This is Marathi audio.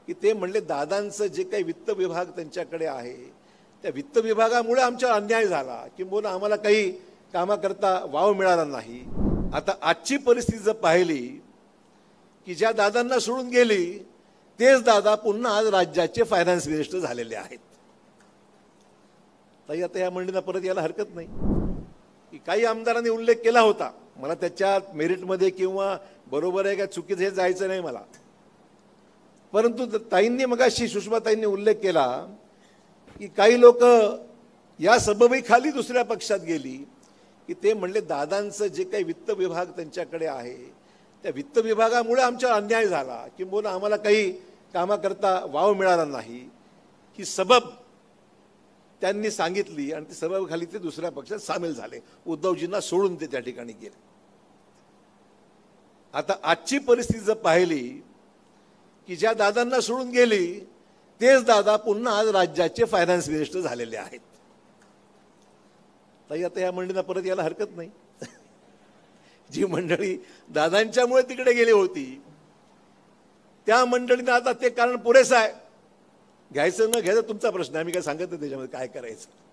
की ते म्हणले दादांचं जे काही वित्त विभाग त्यांच्याकडे आहे त्या वित्त विभागामुळे आमचा अन्याय झाला किंबहुना आम्हाला काही कामाकरता वाव मिळाला नाही। आता आजची परिस्थिती जर पाहिली की ज्या दादांना सोडून गेली तेच दादा पुन्हा आज राज्याचे फायनान्स मिनिस्टर झालेले आहेत। ताई आता या मंडळींना परत यायला हरकत नाही की काही आमदारांनी उल्लेख केला होता, मला त्याच्या मेरिटमध्ये किंवा बरोबर आहे का चुकीचं हे जायचं नाही मला, परंतु ताईंनी मगाशी सुषमाताईंनी उल्लेख केला की काही लोक या सबबीखाली दुसऱ्या पक्षात गेली की ते म्हणले दादांचं जे काही वित्त विभाग त्यांच्याकडे आहे त्या वित्त विभागामुळे आमचा अन्याय झाला किंबहुना आम्हाला काही कामाकरता वाव मिळाला नाही ही सबब त्यांनी सांगितली आणि ती सबबखाली ते दुसऱ्या पक्षात सामील झाले, उद्धवजींना सोडून ते त्या ठिकाणी गेले। आता आजची परिस्थिती जर पाहिली की ज्या दादांना सोडून गेली तेच दादा पुन्हा आज राज्याचे फायनान्स मिनिस्टर झालेले आहेत। ताई आता या मंडळींना परत यायला हरकत नाही जी मंडळी दादांच्यामुळे तिकडे गेली होती त्या मंडळींना आता ते कारण पुरेसं आहे, घ्यायचं न घ्यायचं तुमचा प्रश्न, आम्ही काय सांगत नाही त्याच्यामध्ये काय करायचं।